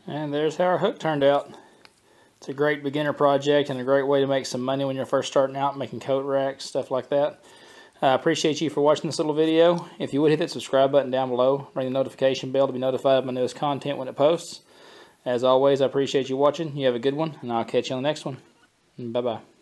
And there's how our hook turned out. It's a great beginner project and a great way to make some money when you're first starting out making coat racks, stuff like that. I appreciate you for watching this little video. If you would hit that subscribe button down below, ring the notification bell to be notified of my newest content when it posts. As always, I appreciate you watching. You have a good one, and I'll catch you on the next one. Bye-bye.